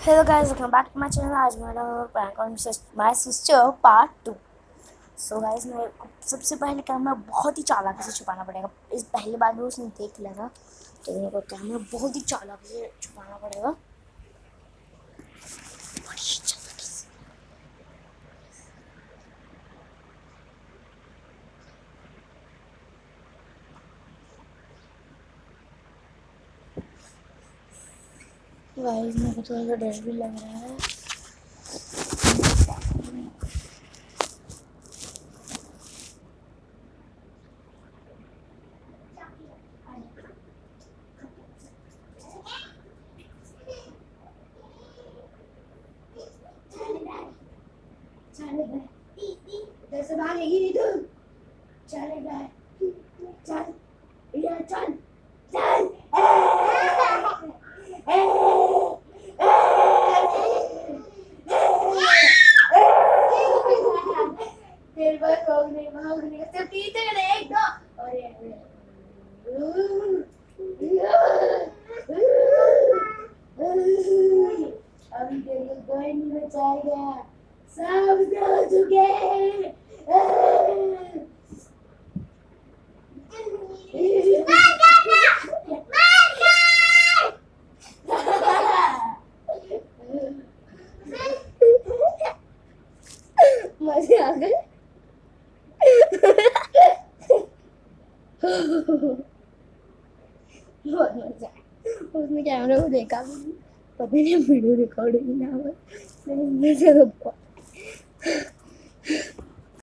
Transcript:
Hello guys, welcome back to my channel. आज मेरा prank on my sister part 2। So guys, मेरे को सबसे पहले कैमरा बहुत ही चालाकी से छुपाना पड़ेगा। इस पहली बार भी उसने देख लिया था, तो मेरे को कैमरा बहुत ही चालाकी से छुपाना पड़ेगा। गाइस, मेरे को थोड़ा सा डर भी लग रहा है। इधर से भागेगी नहीं तुम। चलेगा, चल या चल चल। फिर बस भागने का सिर्फ 3 सेकंड, 1 2 और अभी तेरे को कोई नहीं बचाएगा, सब सो चुके। मजे आ गए। बहुत मजा आया। उसने कैमरे को देखा भी नहीं, पता नहीं वीडियो रिकॉर्डिंग ना हो, लेकिन मुझे तो